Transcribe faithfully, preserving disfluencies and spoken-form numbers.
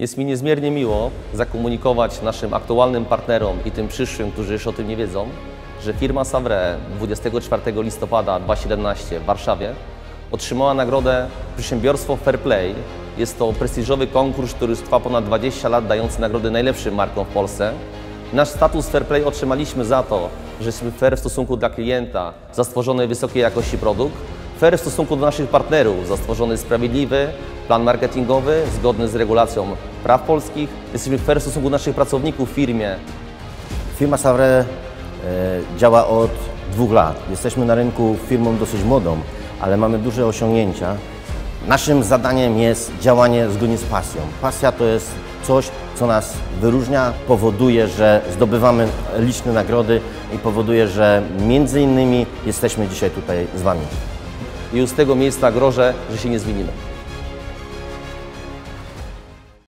Jest mi niezmiernie miło zakomunikować naszym aktualnym partnerom i tym przyszłym, którzy jeszcze o tym nie wiedzą, że firma Savre dwudziestego czwartego listopada dwa tysiące siedemnastego w Warszawie otrzymała nagrodę Przedsiębiorstwo Fair Play. Jest to prestiżowy konkurs, który trwa ponad dwadzieścia lat, dający nagrody najlepszym markom w Polsce. Nasz status Fair Play otrzymaliśmy za to, że jesteśmy fair w stosunku dla klienta za stworzony wysokiej jakości produkt, fair w stosunku do naszych partnerów za stworzony sprawiedliwy plan marketingowy zgodny z regulacją praw polskich. Jesteśmy fair w stosunku do naszych pracowników w firmie. Firma Savre e, działa od dwóch lat. Jesteśmy na rynku firmą dosyć młodą, ale mamy duże osiągnięcia. Naszym zadaniem jest działanie zgodnie z pasją. Pasja to jest coś, co nas wyróżnia, powoduje, że zdobywamy liczne nagrody i powoduje, że między innymi jesteśmy dzisiaj tutaj z Wami. I już z tego miejsca grożę, że się nie zmienimy.